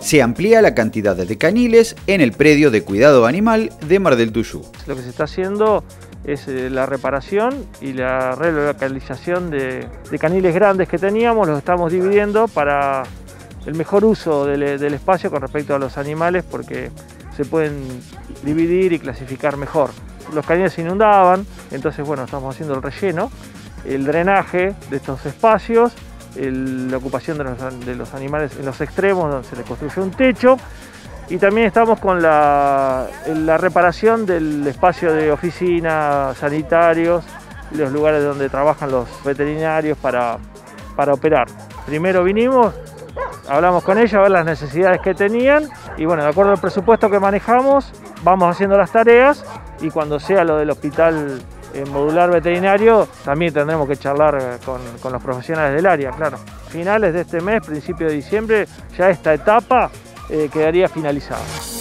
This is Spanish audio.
se amplía la cantidad de caniles en el predio de cuidado animal de Mar del Tuyú. Lo que se está haciendo es la reparación y la relocalización de caniles grandes que teníamos, los estamos dividiendo para el mejor uso del espacio con respecto a los animales, porque se pueden dividir y clasificar mejor. Los caniles se inundaban, entonces bueno, estamos haciendo el relleno, el drenaje de estos espacios, la ocupación de los animales en los extremos donde se les construyó un techo, y también estamos con la reparación del espacio de oficina, sanitarios, y los lugares donde trabajan los veterinarios para operar. Primero vinimos, hablamos con ellos a ver las necesidades que tenían y bueno, de acuerdo al presupuesto que manejamos, vamos haciendo las tareas, y cuando sea lo del hospital modular veterinario, también tendremos que charlar con los profesionales del área, claro. Finales de este mes, principio de diciembre, ya esta etapa quedaría finalizada.